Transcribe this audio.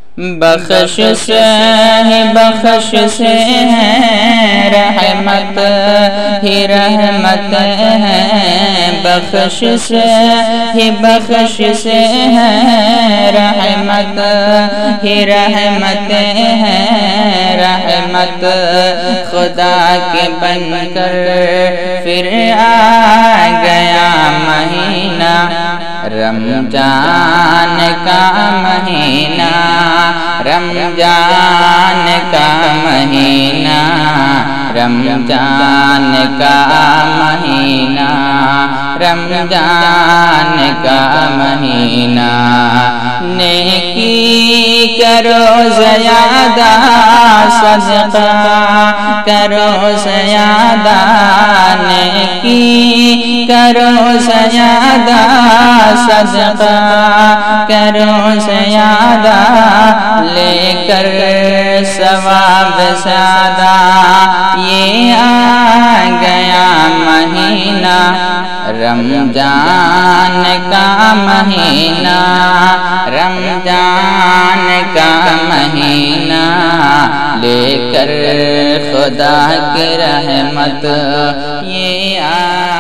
بخش سے ہے رحمت ہی رحمت ہے، بخش سے ہے رحمت ہی رحمت ہے، رحمت خدا کے بن کر پھر آ گیا مہینہ رمضان کا مہینہ، رمضان کا مہینہ، رمضان کا مہینہ، رمضان کا مہینہ۔ نیکی کرو زیادہ، صدقہ کرو زیادہ، نیکی کرو زیادہ، صدقہ کرو زیادہ، لے کر ثواب زیادہ۔ یہ آ گیا مہینہ رمضان کا مہینہ، رمضان کا مہینہ، لے کر خدا کی رحمت یہ